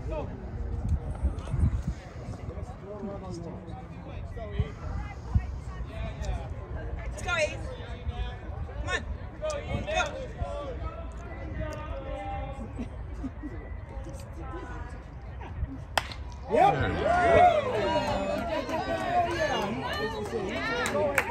Let's go, Eve. Come on. Go. Yep. Yeah.